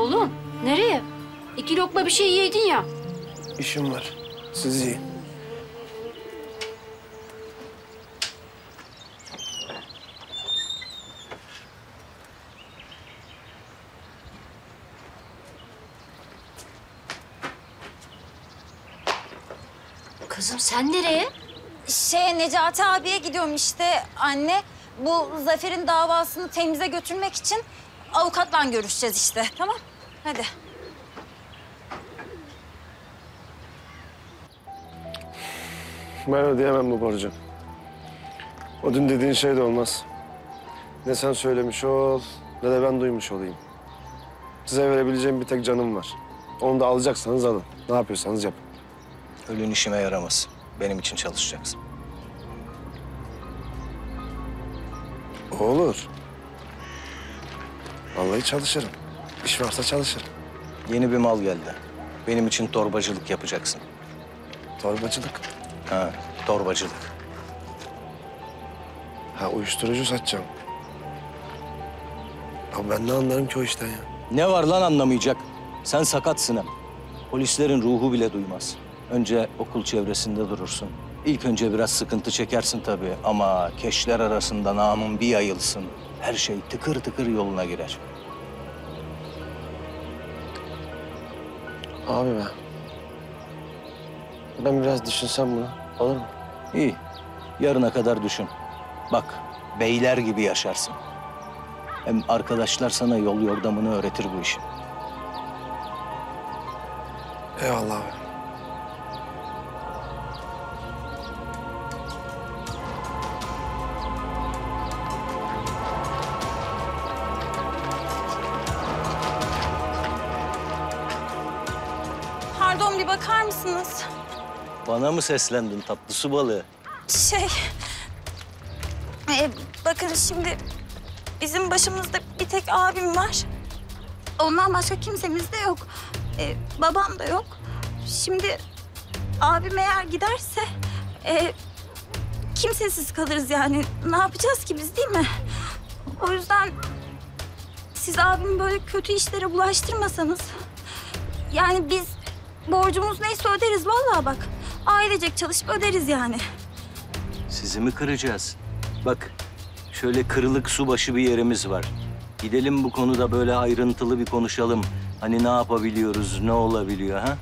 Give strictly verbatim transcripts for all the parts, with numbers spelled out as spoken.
Oğlum nereye? İki lokma bir şey yiydin ya. İşim var. Siz yiyin. Kızım sen nereye? Şey Necati abiye gidiyorum işte anne. Bu Zafer'in davasını temize götürmek için avukatla görüşeceğiz işte. Tamam, hadi. Ben ödeyemem bu borcu. O dün dediğin şey de olmaz. Ne sen söylemiş ol, ne de ben duymuş olayım. Size verebileceğim bir tek canım var. Onu da alacaksanız alın. Ne yapıyorsanız yapın. Ölün işime yaramaz. Benim için çalışacaksın. O olur. Vallahi çalışırım. İş varsa çalışırım. Yeni bir mal geldi. Benim için torbacılık yapacaksın. Torbacılık. Ha, torbacılık. Ha uyuşturucu satacağım. Abi ben ne anlarım ki o işten ya? Ne var lan anlamayacak? Sen sakatsın hem. Polislerin ruhu bile duymaz. Önce okul çevresinde durursun. İlk önce biraz sıkıntı çekersin tabii ama keşler arasında namın bir yayılsın. Her şey tıkır tıkır yoluna girer. Abi be. Ben biraz düşünsem bunu. Olur mu? İyi. Yarına kadar düşün. Bak, beyler gibi yaşarsın. Hem arkadaşlar sana yol yordamını öğretir bu işi. Eyvallah abi. Pardon, bir bakar mısınız? Bana mı seslendin tatlı su balığı? Şey... e, bakın şimdi bizim başımızda bir tek abim var. Ondan başka kimsemiz de yok. E, babam da yok. Şimdi abim eğer giderse e, kimsesiz kalırız yani. Ne yapacağız ki biz, değil mi? O yüzden siz abimi böyle kötü işlere bulaştırmasanız. Yani biz borcumuz neyse öderiz vallahi bak. Ailecek çalışıp öderiz yani. Sizi mi kıracağız? Bak, şöyle kırılık subaşı bir yerimiz var. Gidelim bu konuda böyle ayrıntılı bir konuşalım. Hani ne yapabiliyoruz, ne olabiliyor ha?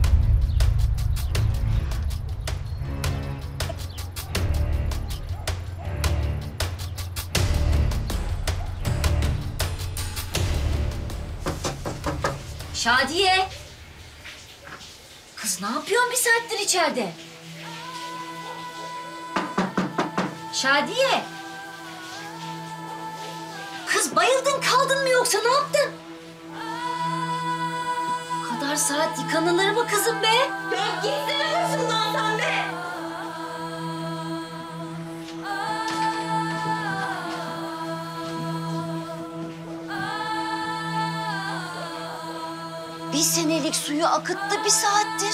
Şadiye. Kız ne yapıyorsun bir saattir içeride? Şadiye. Kız bayıldın kaldın mı yoksa ne yaptın? Bu kadar saat yıkanılır mı kızım be? Ya gitsene başımdan sen be! Bir senelik suyu akıttı bir saattir.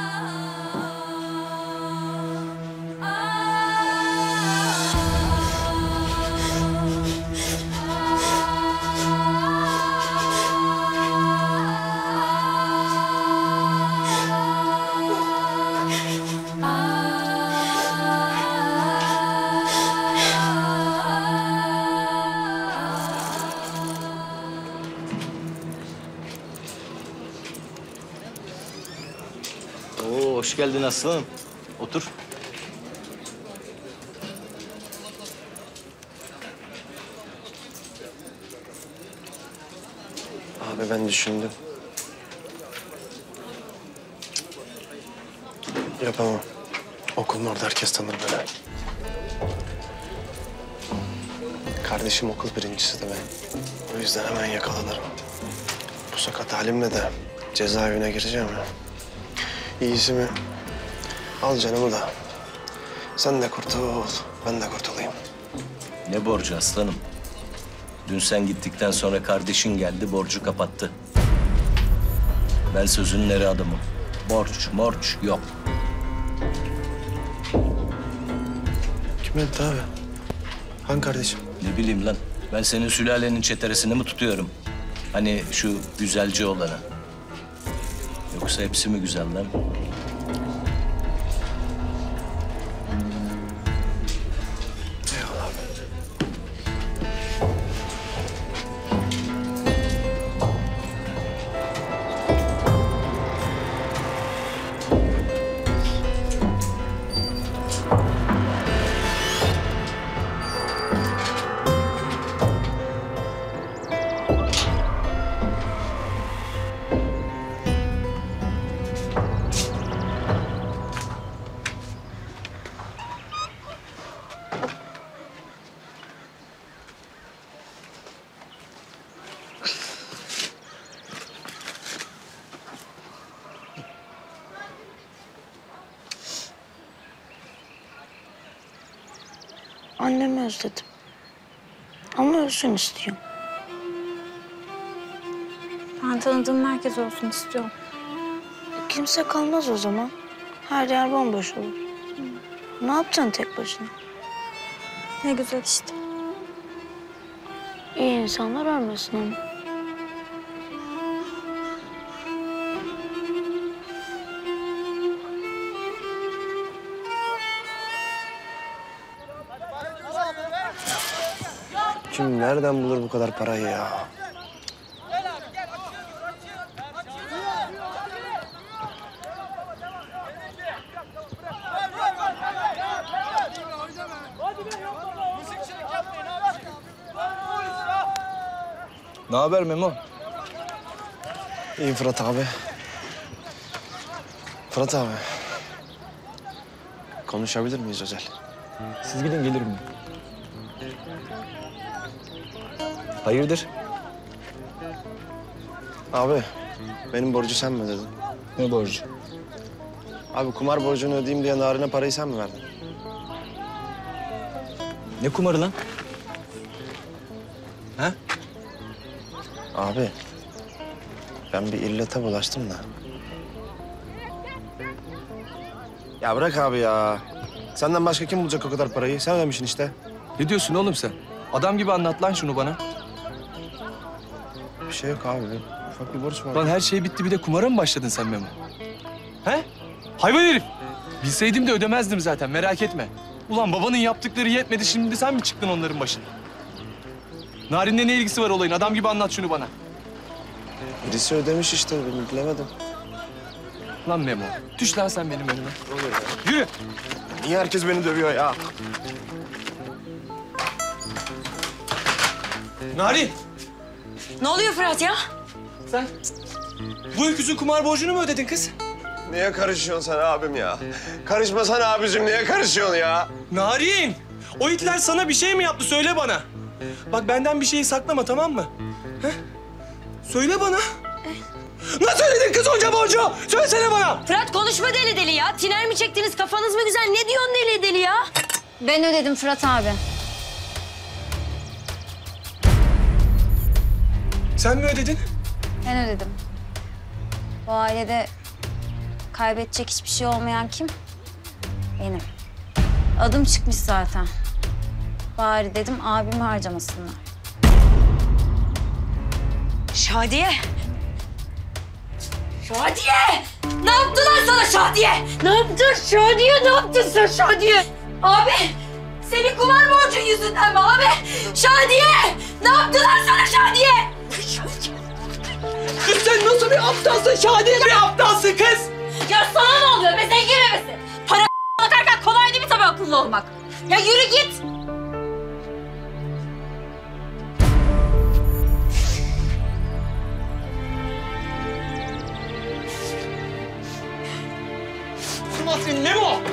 Oo, hoş geldin aslanım. Otur. Abi ben düşündüm. Yapamam. Okulun orada herkes tanır beni. Kardeşim okul birincisi de ben. O yüzden hemen yakalanırım. Bu sakat halimle de cezaevine gireceğim ya. İyisi mi? Al canımı da. Sen de kurtul, ben de kurtulayım. Ne borcu aslanım? Dün sen gittikten sonra kardeşin geldi, borcu kapattı. Ben sözünün eri adamım. Borç, morç yok. Kim etti abi? Hangi kardeşim? Ne bileyim lan, ben senin sülalenin çeteresini mi tutuyorum? Hani şu güzelci olanı. Yoksa hepsi mi güzel lan? Eyvallah abi. Annemi özledim. Ama ölsün istiyorum. Ben tanıdığım herkes olsun istiyorum. Kimse kalmaz o zaman. Her yer bomboş olur. Ne yapacaksın tek başına? Ne güzel işte. İyi insanlar ölmesin ama. Kim nereden bulur bu kadar parayı ya? Ne haber Memo? İyi Fırat abi. Fırat abi. Konuşabilir miyiz özel? Siz gidin gelirim ben. Hayırdır? Abi, benim borcu sen mi ödedin? Ne borcu? Abi kumar borcunu ödeyeyim diye Narin'e parayı sen mi verdin? Ne kumarı lan? Ha? Abi, ben bir illete bulaştım da. Ya bırak abi ya. Senden başka kim bulacak o kadar parayı? Sen ödemişsin işte. Ne diyorsun oğlum sen? Adam gibi anlat lan şunu bana. Bir şey yok abi. Ufak bir borç var. Lan her şey bitti bir de kumara mı başladın sen Memo? He? Hayvan herif! Bilseydim de ödemezdim zaten merak etme. Ulan babanın yaptıkları yetmedi şimdi sen mi çıktın onların başına? Narin'le ne ilgisi var olayın? Adam gibi anlat şunu bana. Birisi ödemiş işte. Ben bilemedim. Lan Memo, düş lan sen benim önüme. Yürü! Niye herkes beni dövüyor ya? Narin! Ne oluyor Fırat ya? Sen bu öküzün kumar borcunu mu ödedin kız? Niye karışıyorsun sen abim ya? Karışmasana abicim. Niye karışıyorsun ya? Narin! O itler sana bir şey mi yaptı? Söyle bana. Bak benden bir şeyi saklama tamam mı? Heh? Söyle bana. Nasıl ödedin kız onca borcu? Söylesene bana. Fırat konuşma deli deli ya. Tiner mi çektiniz? Kafanız mı güzel? Ne diyorsun deli deli ya? Ben ödedim Fırat abi. Sen mi ödedin? Ben ödedim. Bu ailede kaybedecek hiçbir şey olmayan kim? Benim. Adım çıkmış zaten. Bari dedim abimi harcamasınlar. Şadiye. Şadiye! Ne yaptılar sana Şadiye? Ne yaptın Şadiye? Ne yaptın sen Şadiye? Abi! Senin kumar borcun yüzünden mi abi? Şadiye! Ne yaptılar sana Şadiye? Kız sen nasıl bir aptalsın Şadiye? Bir aptalsın kız. Ya sana ne oluyor be zengin bebesi? Para bakarken kolay değil mi tabii akıllı olmak? Ya yürü git! Nasıl ne bu?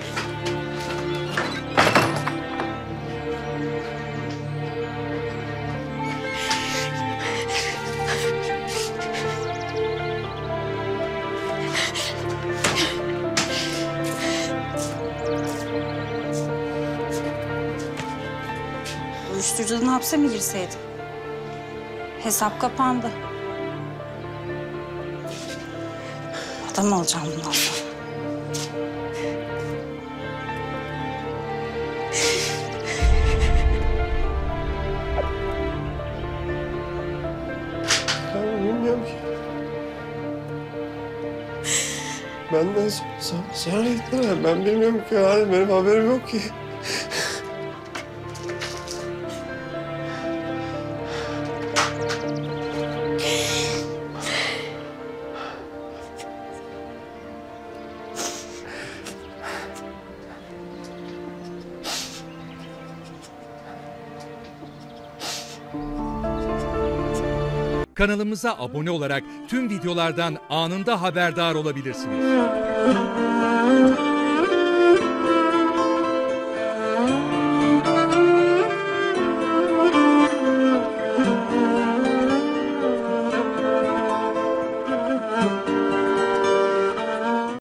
Uyuşturucudan hapse mi girseydim? Hesap kapandı. Adam olacağım bundan sonra. bilmiyorum ki. Benden so so sonra gittiler. Ben bilmiyorum ki yani. Benim haberim yok ki. Kanalımıza abone olarak tüm videolardan anında haberdar olabilirsiniz.